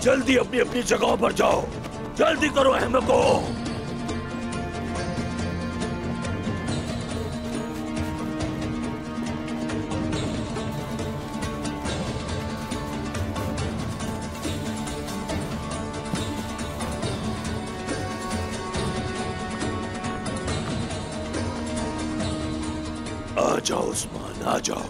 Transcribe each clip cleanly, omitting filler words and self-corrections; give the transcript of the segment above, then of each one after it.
जल्दी अपनी अपनी जगहों पर जाओ। जल्दी करो अहमद को। आ जाओ उस्मान, आ जाओ।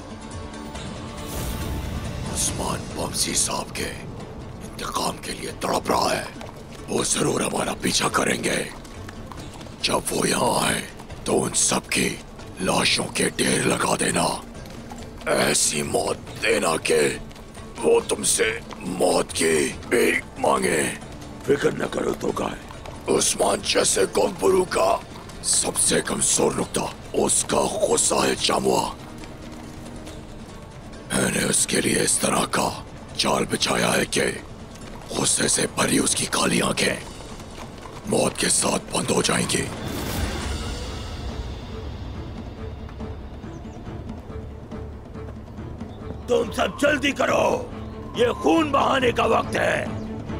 उस्मान बमसी साहब के इंतकाम के लिए तड़प रहा है। वो जरूर हमारा पीछा करेंगे। जब वो यहाँ आए तो उन सब की लाशों के ढेर लगा देना। ऐसी मौत देना कि वो तुमसे मौत की भीख मांगे। फिक्र न करो तो गाय। उस्मान जैसे गोलपुरू का सबसे कमजोर नुक्ता उसका गुस्सा है चामुआ। मैंने उसके लिए इस तरह का जाल बिछाया है कि गुस्से से भरी उसकी काली आंखें मौत के साथ बंद हो जाएंगी। तुम सब जल्दी करो, ये खून बहाने का वक्त है।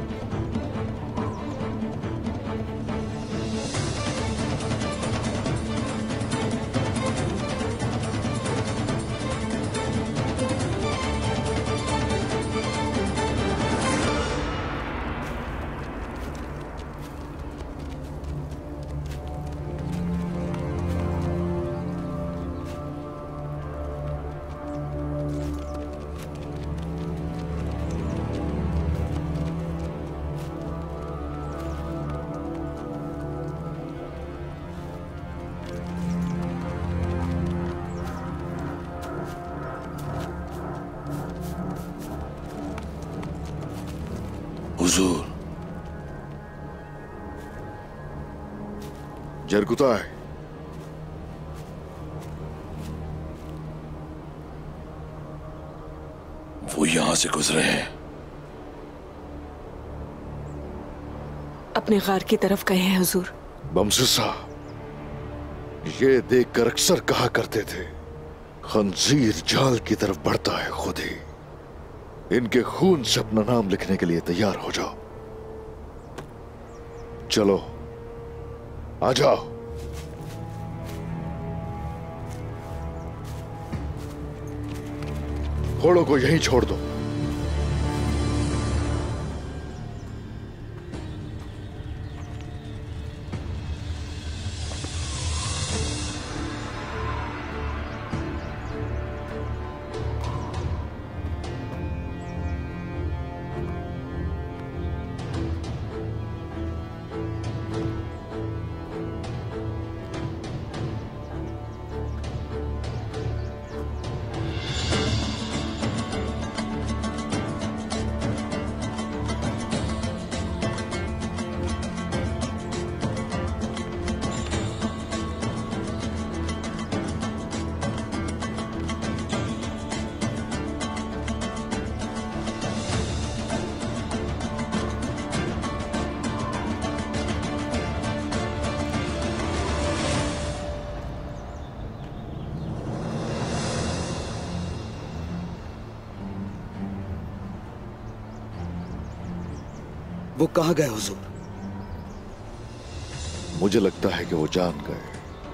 हुजूर, जरगुता है। वो यहां से गुजरे हैं। अपने गार की तरफ गए हैं हुजूर। बमसिसा, ये देखकर अक्सर कहा करते थे, खंजीर जाल की तरफ बढ़ता है खुद ही। इनके खून से अपना नाम लिखने के लिए तैयार हो जाओ। चलो आ जाओ। घोड़ों को यहीं छोड़ दो। वो कहाँ गए हुजूर? मुझे लगता है कि वो जान गए।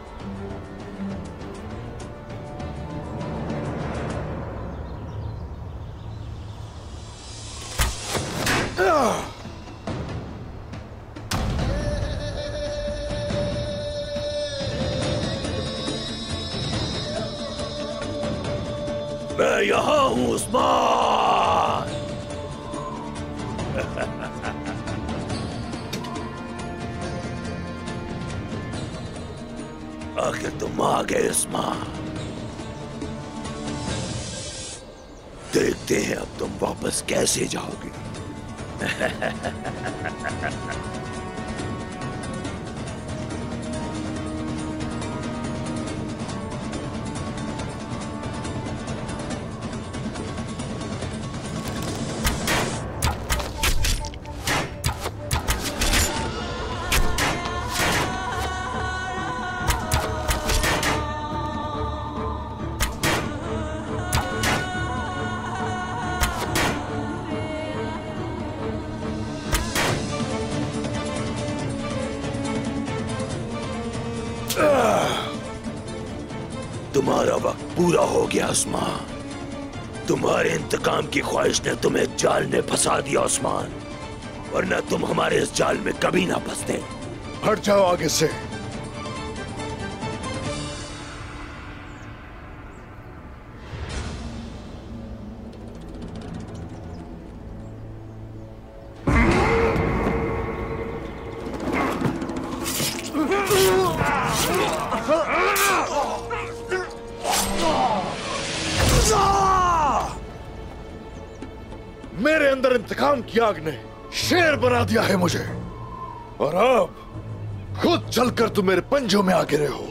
मैं यहां हूं उस्मान। आखिर तुम आ गए उस्मान। देखते हैं अब तुम वापस कैसे जाओगे। तुम्हारा वक्त पूरा हो गया उस्मान। तुम्हारे इंतकाम की ख्वाहिश ने तुम्हें जाल में फंसा दिया उस्मान, वरना तुम हमारे इस जाल में कभी ना फंसते। हट जाओ आगे से। मेरे अंदर इंतकाम की आग ने शेर बना दिया है मुझे, और अब खुद चलकर तुम मेरे पंजों में आ गिरे हो।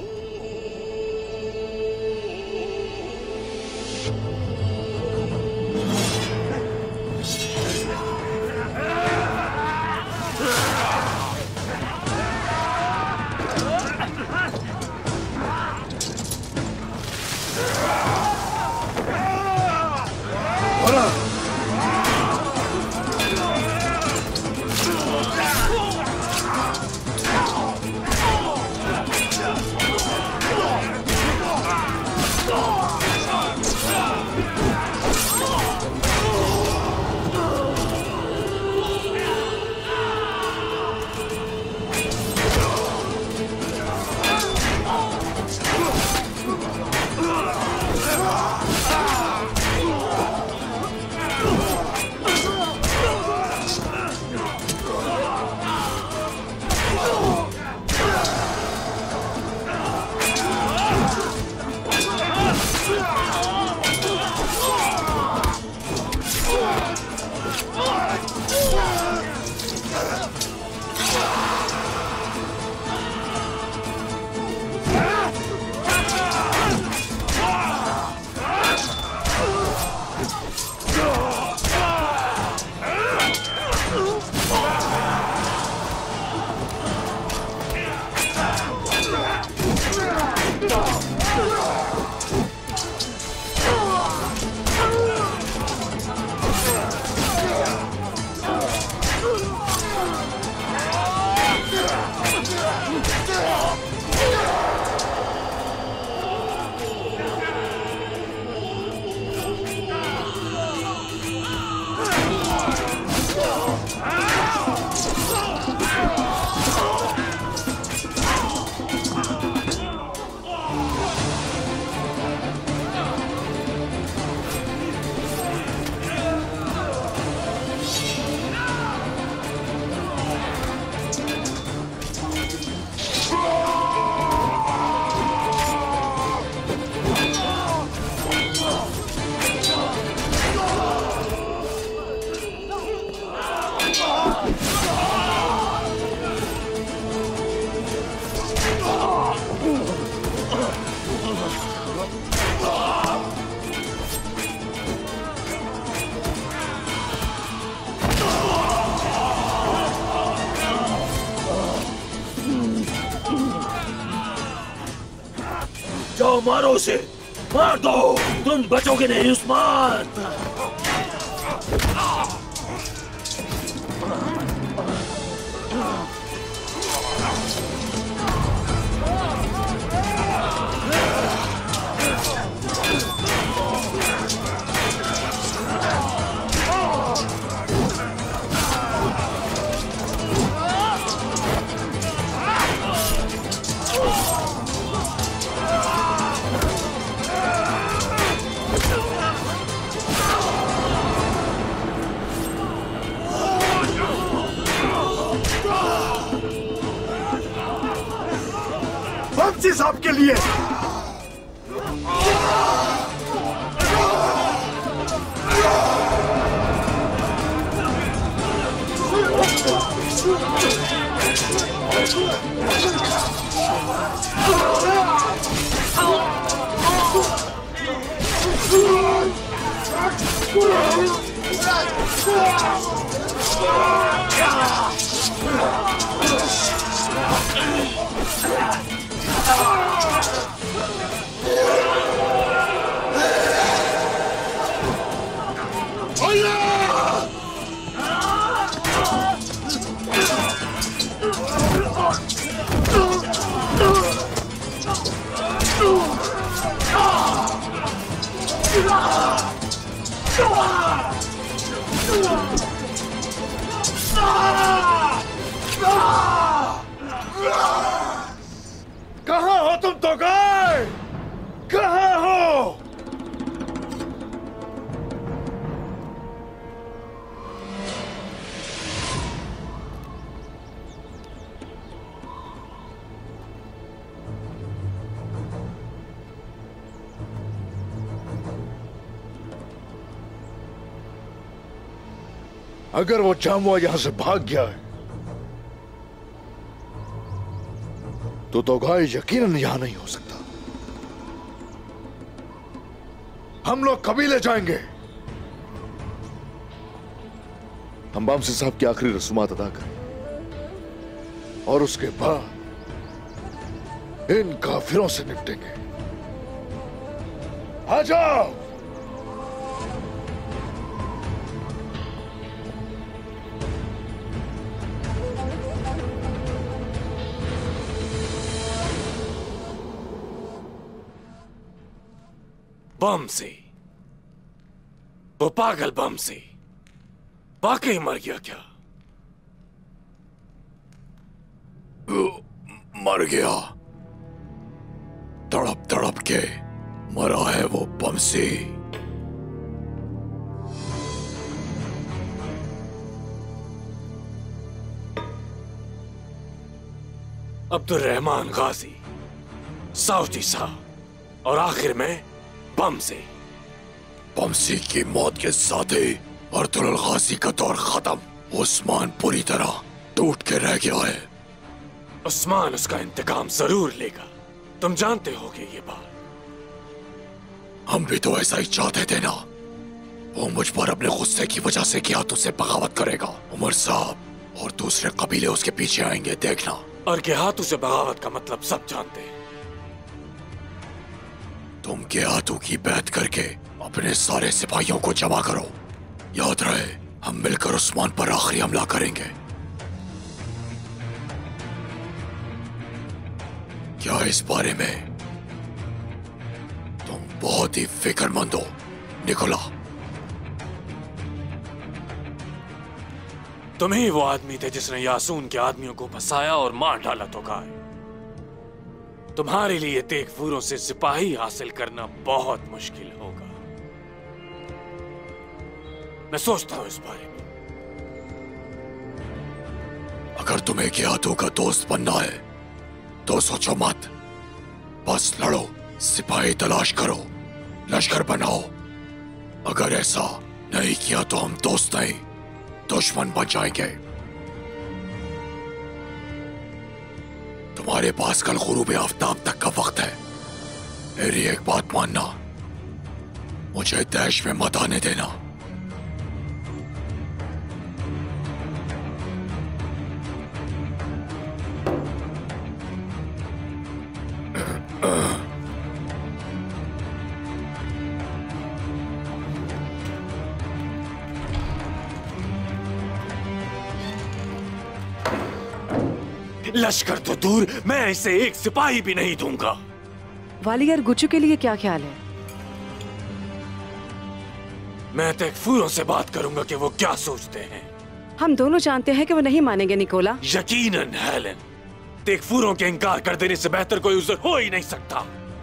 जाओ मारो उसे, मार दो, तुम बचोगे नहीं उस्मान। बंसी साहब के लिए अगर वो जामुआ यहां से भाग गया है तो तोगाई यकीनन यहां नहीं हो सकता। हम लोग कबीले जाएंगे। हम बामसी साहब की आखिरी रस्मात अदा करें और उसके बाद इन काफिरों से निपटेंगे। आ जाओ। बमसी, वो पागल बमसी वाकई मर गया क्या? मर गया। तड़प तड़प के मरा है वो बमसी। अब्दुल रहमान गाजी, साउदी शाह और आखिर में बमसी। बमसी की मौत के साथ ही अर्तुल गाजी का दौर खत्म। उस्मान पूरी तरह टूट के रह गया है। उस्मान उसका इंतकाम जरूर लेगा, तुम जानते होगे ये बात। हम भी तो ऐसा ही चाहते थे ना। वो मुझ पर अपने गुस्से की वजह से क्या तुझसे बगावत करेगा। उमर साहब और दूसरे कबीले उसके पीछे आएंगे, देखना। और के हाथों से बगावत का मतलब सब जानते हैं। तुम के हाथों की बैत करके अपने सारे सिपाहियों को जमा करो। याद रहे, हम मिलकर उस्मान पर आखिरी हमला करेंगे। क्या इस बारे में तुम बहुत ही फिक्रमंद हो, निकोला? तुम ही वो आदमी थे जिसने यासून के आदमियों को फंसाया और मार डाला तो गाय। तुम्हारे लिए तेगफूरों से सिपाही हासिल करना बहुत मुश्किल होगा। मैं सोचता हूं इस बारे में। अगर तुम्हें कियातू का दोस्त बनना है तो सोचो मत, बस लड़ो, सिपाही तलाश करो, लश्कर बनाओ। अगर ऐसा नहीं किया तो हम दोस्त नहीं, दुश्मन बन जाएंगे। तुम्हारे पास कल गुरूब आफ्ताब तक का वक्त है। मेरी एक बात मानना, मुझे दैश में मत आने देना। लश्कर तो दूर, मैं इसे एक सिपाही भी नहीं दूंगा। वालियर गुच्चू के लिए क्या ख्याल है? मैं तेगफूरों से बात करूंगा कि वो क्या सोचते हैं। हम दोनों जानते हैं कि वो नहीं मानेंगे निकोला। यकीनन हेलेन, तेगफूरों के इनकार कर देने से बेहतर कोई उज़्र हो ही नहीं सकता।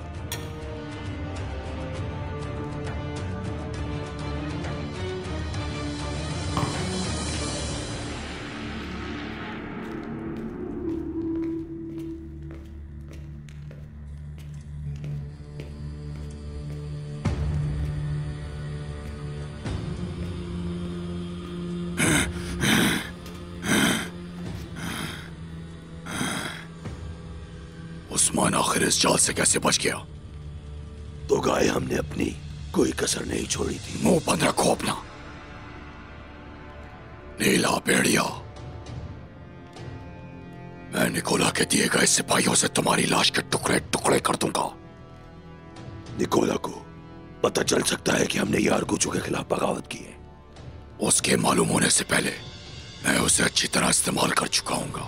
उस्मान आखिर इस जाल से कैसे बच गया? तो गाय हमने अपनी कोई कसर नहीं छोड़ी थी। मुंह बंद रखो अपना। नीला भेड़िया, मैं निकोला के दिए गए सिपाहियों से तुम्हारी लाश के टुकड़े टुकड़े कर दूंगा। निकोला को पता चल सकता है कि हमने यार गुचू के खिलाफ बगावत की है। उसके मालूम होने से पहले मैं उसे अच्छी तरह इस्तेमाल कर चुका हूंगा।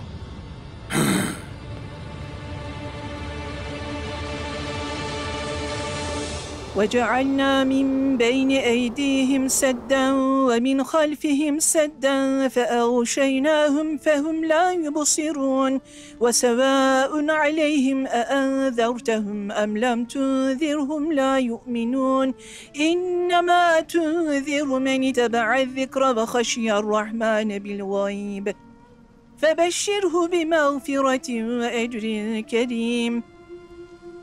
وجعلنا من بين أيديهم سدا ومن خلفهم سدا فأغشيناهم فهم لا يبصرون وسواء عليهم أأنذرتهم أم لم تنذرهم لا يؤمنون إنما تنذر من اتبع الذكر وخشي الرحمن بالغيب فبشره بمغفرة وأجر كريم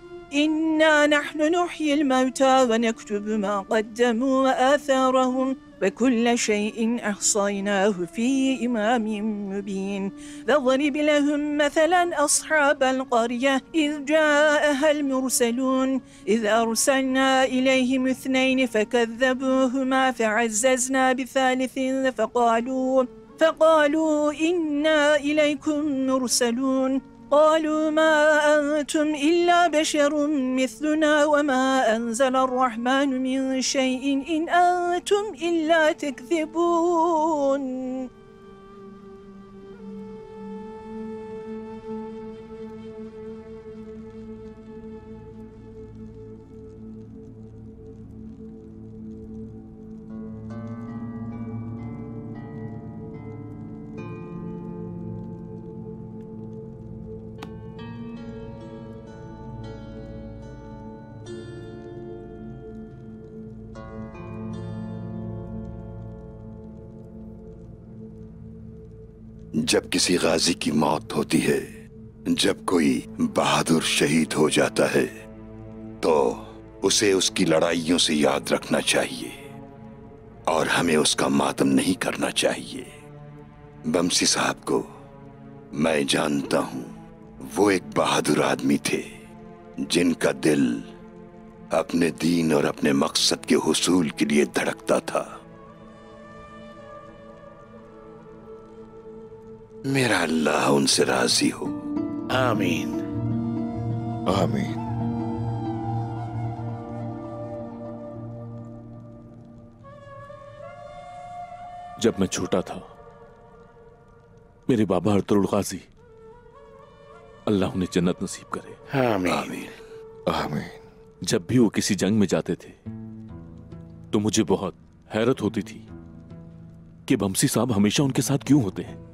إنا نحن نحيي الموتى ونكتب ما قدموا وآثارهم وكل شيء أحصيناه في إمام مبين واضرب لهم مثلا أصحاب القرية إذ جاءها المرسلون إذ أرسلنا إليهم 2 فكذبوهما فعززنا بثالث فقالوا إنا إليكم مرسلون قالوا ما أنتم إلا بشر مثلنا وما أنزل الرحمن من شيء إن أنتم إلا تكذبون. जब किसी गाजी की मौत होती है, जब कोई बहादुर शहीद हो जाता है, तो उसे उसकी लड़ाइयों से याद रखना चाहिए और हमें उसका मातम नहीं करना चाहिए। बमसी साहब को मैं जानता हूं, वो एक बहादुर आदमी थे जिनका दिल अपने दीन और अपने मकसद के हुसूल के लिए धड़कता था। मेरा अल्लाह उनसे राजी हो। आमीन आमीन। जब मैं छोटा था, मेरे बाबा अर्तुगरुल गाजी, अल्लाह उन्हें जन्नत नसीब करे। आमीन आमीन। जब भी वो किसी जंग में जाते थे तो मुझे बहुत हैरत होती थी कि बमसी साहब हमेशा उनके साथ क्यों होते हैं।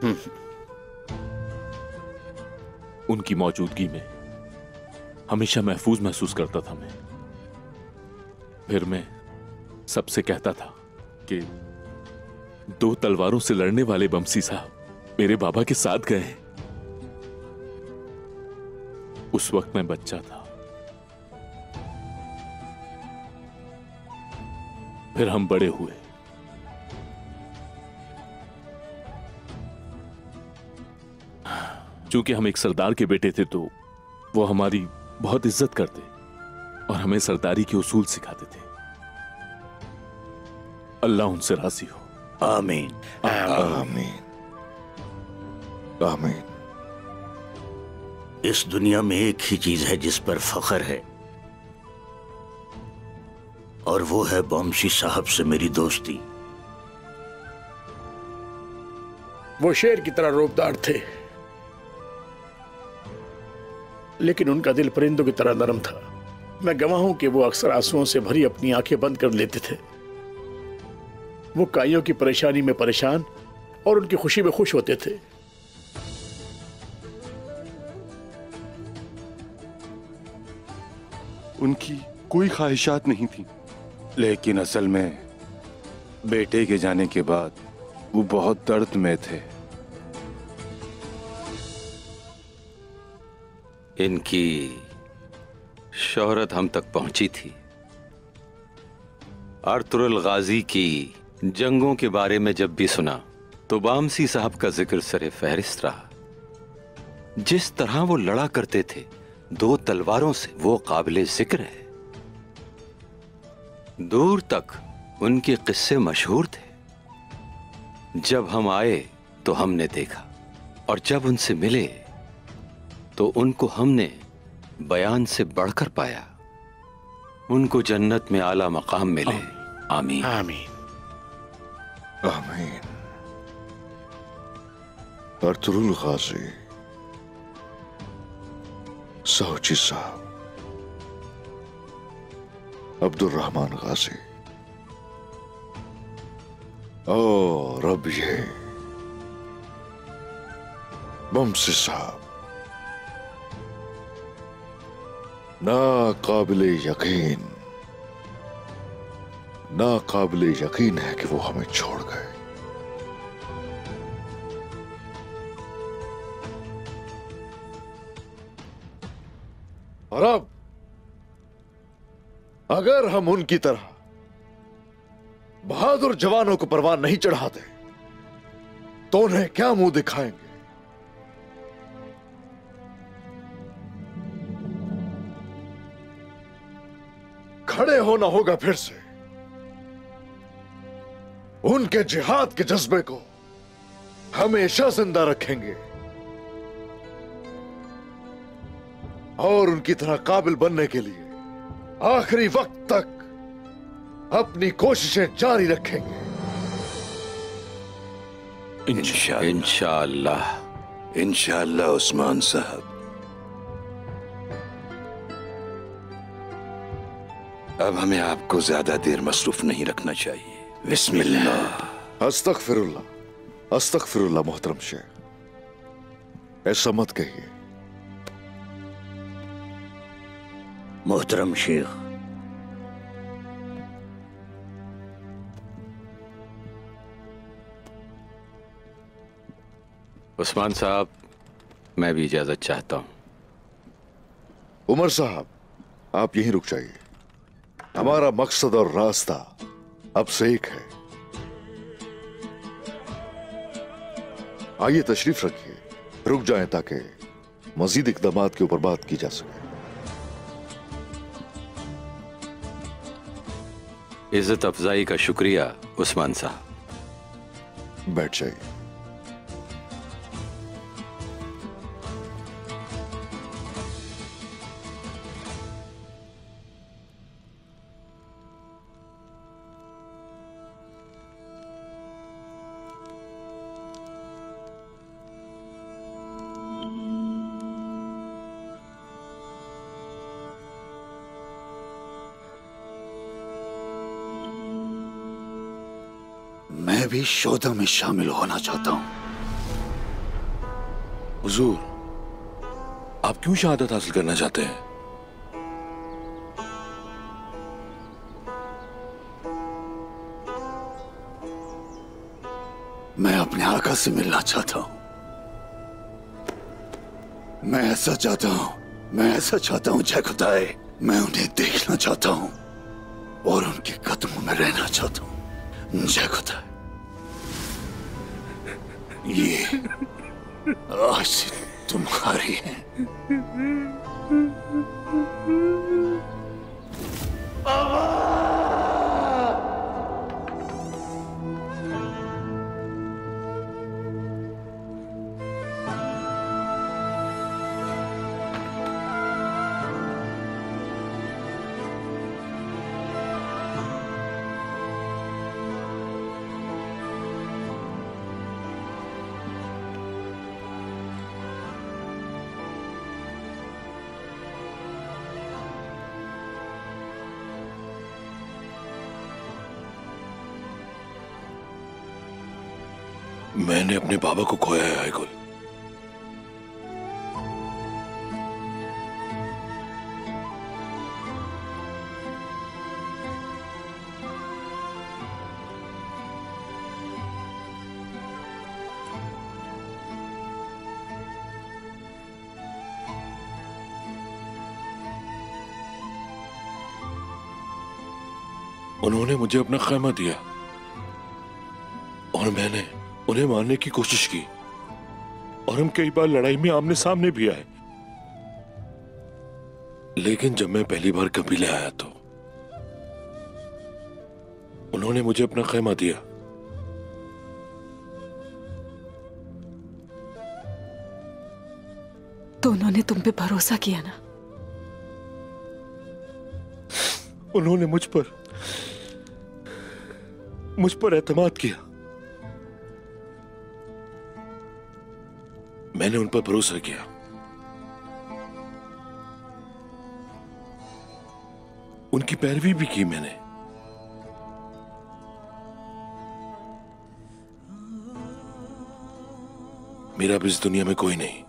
उनकी मौजूदगी में हमेशा महफूज महसूस करता था मैं। फिर मैं सबसे कहता था कि 2 तलवारों से लड़ने वाले बमसी साहब मेरे बाबा के साथ गए हैं। उस वक्त मैं बच्चा था। फिर हम बड़े हुए। चूंकि हम एक सरदार के बेटे थे तो वो हमारी बहुत इज्जत करते और हमें सरदारी के उसूल सिखाते थे। अल्लाह उनसे राजी हो। आमीन आमीन आमीन। इस दुनिया में एक ही चीज है जिस पर फख्र है, और वो है बमसी साहब से मेरी दोस्ती। वो शेर की तरह रोबदार थे, लेकिन उनका दिल परिंदों की तरह नरम था। मैं गवाह हूं कि वो अक्सर आंसुओं से भरी अपनी आंखें बंद कर लेते थे। वो काइयों की परेशानी में परेशान और उनकी खुशी में खुश होते थे। उनकी कोई ख्वाहिशात नहीं थी, लेकिन असल में बेटे के जाने के बाद वो बहुत दर्द में थे। इनकी शोहरत हम तक पहुंची थी। अर्तुगरुल गाजी की जंगों के बारे में जब भी सुना तो बमसी साहब का जिक्र सरे फहरिस्त रहा। जिस तरह वो लड़ा करते थे 2 तलवारों से, वो काबिले जिक्र है। दूर तक उनके किस्से मशहूर थे। जब हम आए तो हमने देखा, और जब उनसे मिले तो उनको हमने बयान से बढ़कर पाया। उनको जन्नत में आला मकाम मिले। आमीन आमीन आमीन। अर्तुगरुल गाजी, साहूजी साहब, अब्दुल रहमान गाजी, और अब ये बमसी साहब, नाकाबिले यकीन है कि वो हमें छोड़ गए। और अब अगर हम उनकी तरह बहादुर जवानों को परवान नहीं चढ़ाते तो उन्हें क्या मुंह दिखाएंगे? खड़े होना होगा फिर से। उनके जिहाद के जज्बे को हमेशा जिंदा रखेंगे और उनकी तरह काबिल बनने के लिए आखिरी वक्त तक अपनी कोशिशें जारी रखेंगे। इंशाअल्लाह। इंशाअल्लाह उस्मान साहब। अब हमें आपको ज्यादा देर मसरूफ नहीं रखना चाहिए। बिस्मिल्लाह। अस्तगफिरुल्लाह, अस्तगफिरुल्लाह मोहतरम शेख, ऐसा मत कहिए। मोहतरम शेख, उस्मान साहब, मैं भी इजाजत चाहता हूं। उमर साहब, आप यहीं रुक जाइए। हमारा मकसद और रास्ता अब से एक है। आइए तशरीफ रखिए, रुक जाएं ताकि मजीद इक़दामात के ऊपर बात की जा सके। इज्जत अफजाई का शुक्रिया उस्मान साहब। बैठ जाइए। मैं भी शोधा में शामिल होना चाहता हूं। हुजूर, आप क्यों शहादत हासिल करना चाहते हैं? मैं अपने आका से मिलना चाहता हूं। मैं ऐसा चाहता हूं जय खुदाए, मैं उन्हें देखना चाहता हूं और उनके कदमों में रहना चाहता हूं। जय खुदा, ये आज तुम्हारी है। मैंने अपने बाबा को खोया है आयगुल। उन्होंने मुझे अपना खैमा दिया और मैंने उन्हें मारने की कोशिश की और हम कई बार लड़ाई में आमने सामने भी आए, लेकिन जब मैं पहली बार कबीले आया तो उन्होंने मुझे अपना खैमा दिया। तो उन्होंने तुम पे भरोसा किया ना? उन्होंने मुझ पर एतमाद किया। मैंने उन पर भरोसा किया। उनकी पैरवी भी की मैंने। मेरा भी इस दुनिया में कोई नहीं।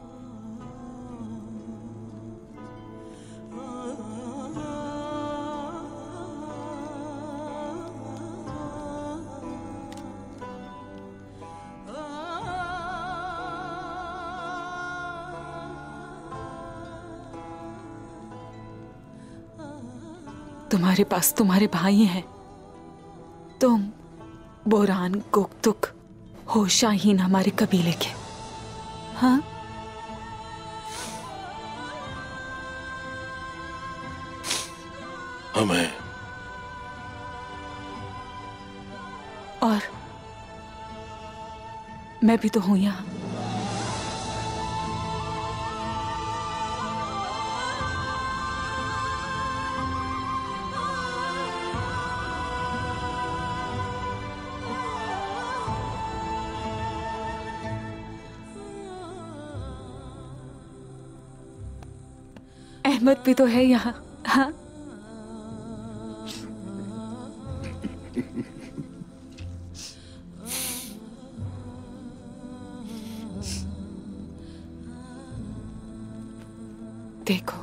तुम्हारे पास तुम्हारे भाई हैं, बोरान, गोकतुक, होशाहीन हमारे कबीले के। हाँ, हमें और मैं भी तो हूं यहां। अहमद भी तो है यहाँ। हाँ, देखो,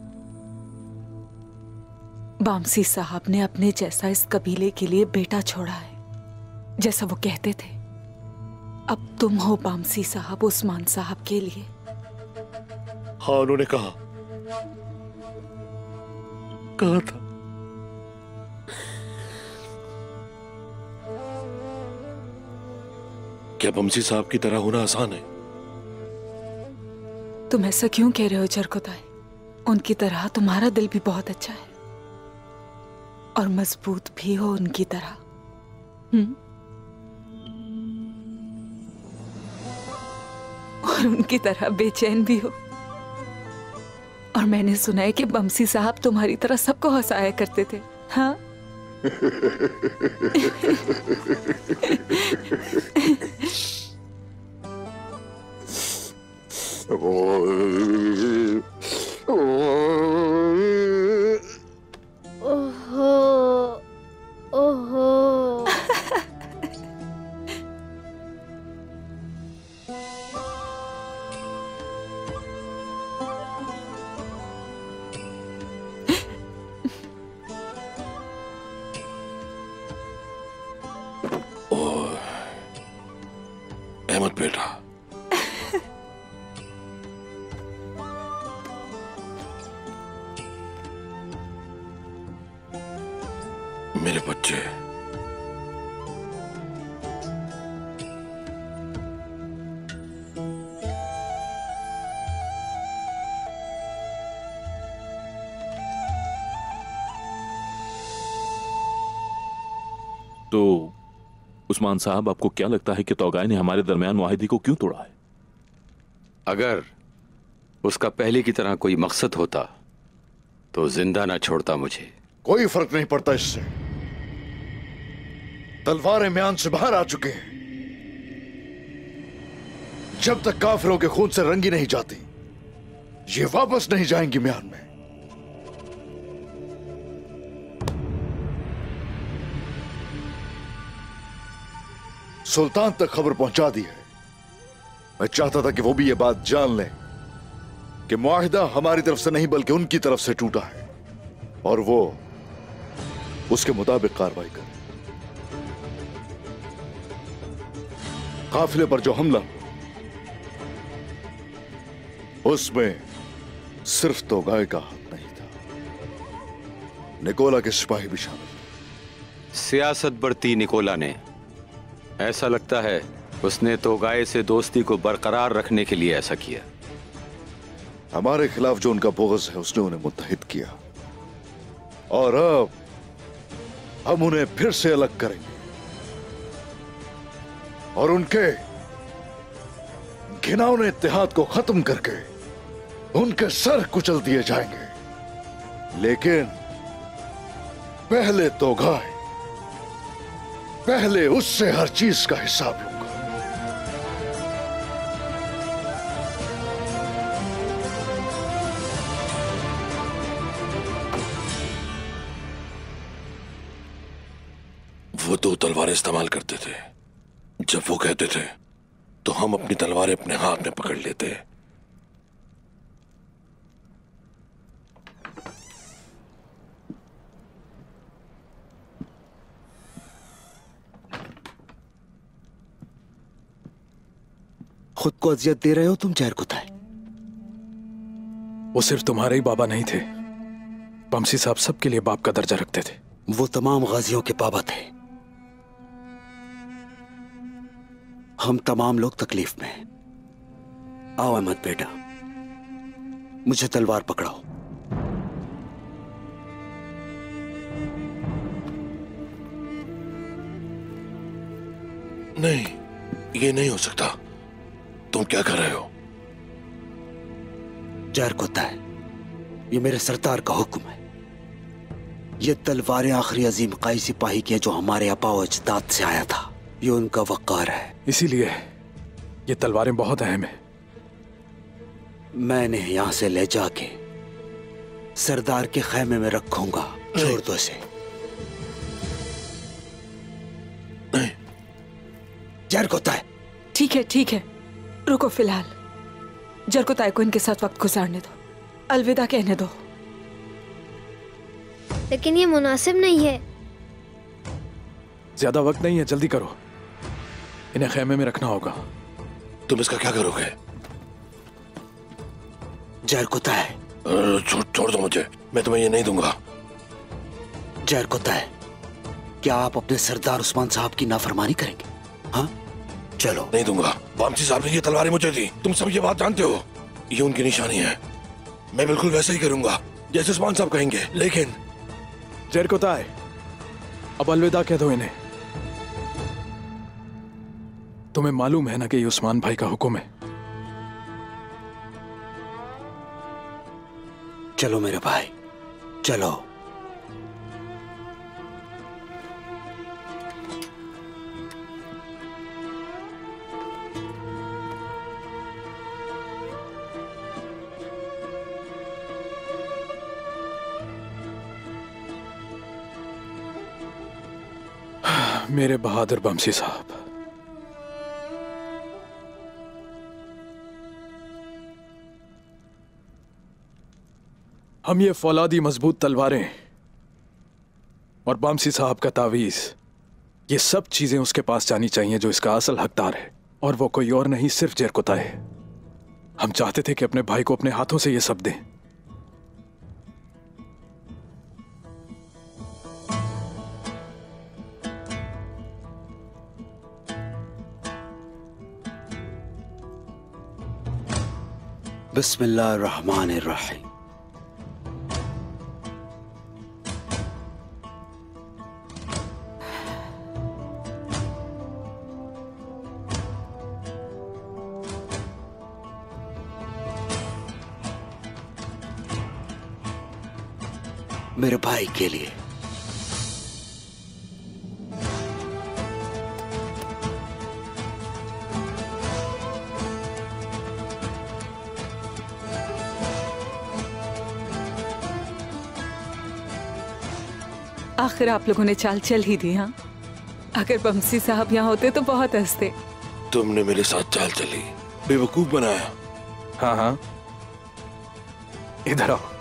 बामसी साहब ने अपने जैसा इस कबीले के लिए बेटा छोड़ा है, जैसा वो कहते थे। अब तुम हो बामसी साहब उस्मान साहब के लिए। हाँ, उन्होंने कहा था क्या बमसी साहब की तरह होना आसान है? तुम ऐसा क्यों कह रहे हो जरकोताई? उनकी तरह तुम्हारा दिल भी बहुत अच्छा है और मजबूत भी हो उनकी तरह। और उनकी तरह बेचैन भी हो। और मैंने सुना है कि बमसी साहब तुम्हारी तरह सबको हंसाया करते थे। हाँ, अहमद बेटा, मेरे बच्चे, तो उस्मान साहब, आपको क्या लगता है कि तौगाय ने हमारे दरमियान मुआहिदे को क्यों तोड़ा है? अगर उसका पहले की तरह कोई मकसद होता तो जिंदा ना छोड़ता मुझे। कोई फर्क नहीं पड़ता इससे। तलवारें म्यान से बाहर आ चुके हैं। जब तक काफिरों के खून से रंगी नहीं जाती, ये वापस नहीं जाएंगी म्यान में। सुल्तान तक खबर पहुंचा दी है। मैं चाहता था कि वो भी ये बात जान लें कि मुआहिदा हमारी तरफ से नहीं बल्कि उनकी तरफ से टूटा है और वो उसके मुताबिक कार्रवाई करे। काफिले पर जो हमला उसमें सिर्फ तौगाय का हाथ नहीं था, निकोला के सिपाही भी शामिल। सियासत बरती निकोला ने। ऐसा लगता है उसने तौगाय से दोस्ती को बरकरार रखने के लिए ऐसा किया। हमारे खिलाफ जो उनका बोगस है उसने उन्हें मुत्तहिद किया और अब हम उन्हें फिर से अलग करेंगे और उनके घिनौने इत्तेहाद को खत्म करके उनके सर कुचल दिए जाएंगे। लेकिन पहले तौगाय, पहले उससे हर चीज का हिसाब लूंगा। वो दो तलवारें इस्तेमाल करते थे। जब वो कहते थे तो हम अपनी तलवारें अपने हाथ में पकड़ लेते। खुद को अजियत दे रहे हो तुम जरकोताई। वो सिर्फ तुम्हारे ही बाबा नहीं थे, बमसी साहब सबके लिए बाप का दर्जा रखते थे। वो तमाम गाजियों के बाबा थे। हम तमाम लोग तकलीफ में हैं। आओ अहमद बेटा, मुझे तलवार पकड़ाओ। नहीं, ये नहीं हो सकता। तुम क्या कर रहे हो? जहर को तय, ये मेरे सरदार का हुक्म है। ये तलवारें आखिरी अजीम काई सिपाही की है जो हमारे अपाओ अजदाद से आया था। ये उनका वक़ार है, इसीलिए ये तलवारें बहुत अहम है। मैंने यहां से ले जाके सरदार के खैमे में रखूंगा। छोड़ दो इसे। नहीं। जहर को तय। ठीक है, रुको फिलहाल। जरकोताय को इनके साथ वक्त गुजारने दो, अलविदा कहने दो। लेकिन ये मुनासिब नहीं है। ज्यादा वक्त नहीं है, जल्दी करो। इन्हें खैमे में रखना होगा। तुम इसका क्या करोगे? जहर को तय। छोड़ दो मुझे, मैं तुम्हें ये नहीं दूंगा। जहर को तय, क्या आप अपने सरदार उस्मान साहब की नाफरमानी करेंगे? हाँ, चलो। नहीं दूंगा। वामसी साहब ने ये तलवारें मुझे दी, तुम सब ये बात जानते हो। ये उनकी निशानी है। मैं बिल्कुल वैसे ही करूंगा जैसे उस्मान साहब कहेंगे। लेकिन जरकोताय, अब अलविदा कह दो इन्हें। तुम्हें मालूम है ना कि ये उस्मान भाई का हुक्म है। चलो मेरे भाई, चलो। मेरे बहादुर बमसी साहब, हम ये फौलादी मजबूत तलवारें और बमसी साहब का तावीज, ये सब चीजें उसके पास जानी चाहिए जो इसका असल हकदार है, और वो कोई और नहीं, सिर्फ जरकोताय है। हम चाहते थे कि अपने भाई को अपने हाथों से ये सब दें। बिस्मिल्लाहिर्रहमानिर्रहीम। मेरे भाई के लिए। आखिर आप लोगों ने चाल चल ही दी। हाँ, अगर बमसी साहब यहाँ होते तो बहुत हंसते। तुमने मेरे साथ चाल चली, बेवकूफ बनाया। हाँ, इधर आओ।